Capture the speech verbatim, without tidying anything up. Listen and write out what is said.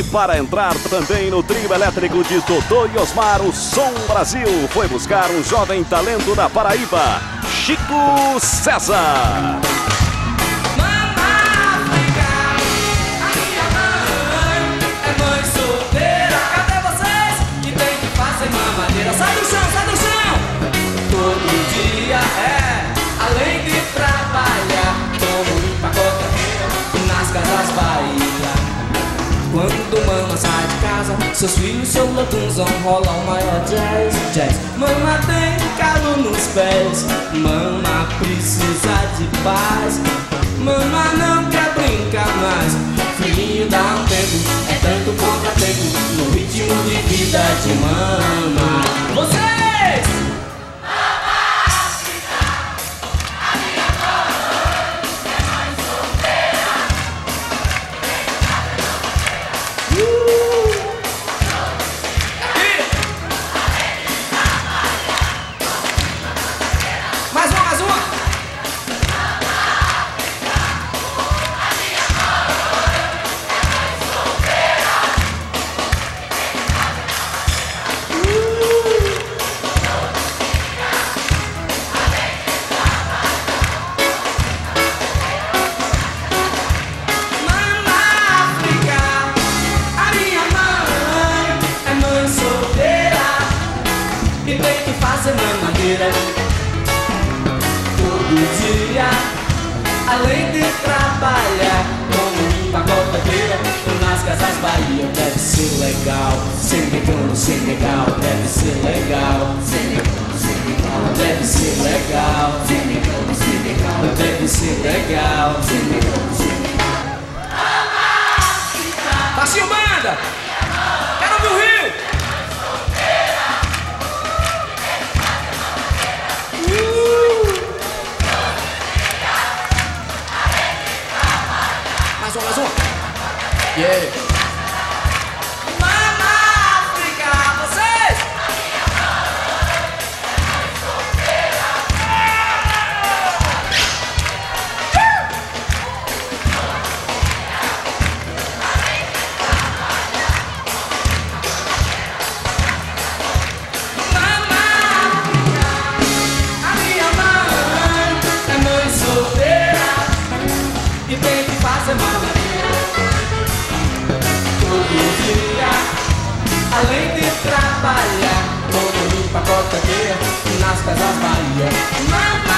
E para entrar também no trio elétrico de Dodô e Osmar, o Som Brasil foi buscar um jovem talento da Paraíba, Chico César. Sai do chão, sai do chão! Todo dia é, além de trabalhar, como um pacote nas casas Bahia. Quando mama sai de casa, seus filhos, seu lotunzão rola o maior jazz, jazz. Mama tem calo nos pés, mama precisa de paz. Mama não quer brincar mais, filhinho dá um tempo, é tanto contratempo no ritmo de vida de mama. Vocês! Mama África, a minha mãe é mãe solteira. Uh! Mais uma, mais uma! E tem que fazer mamadeira todo dia, além de trabalhar como um pacoteira nas casas Bahia. Deve ser legal, ser negão, ser legal. Deve ser legal, ser negão, ser legal. Deve ser legal, ser negão, ser legal. Deve ser legal, ser negão, ser legal. Baixinho banda! Quero ouvir o Rio! Mais um, mais um. Yeah. Mama África, vocês! Mama África, a minha mãe é mãe solteira e tem que fazer mamadeira todo dia, além de trabalhar como um pacoteira nas casas Bahia.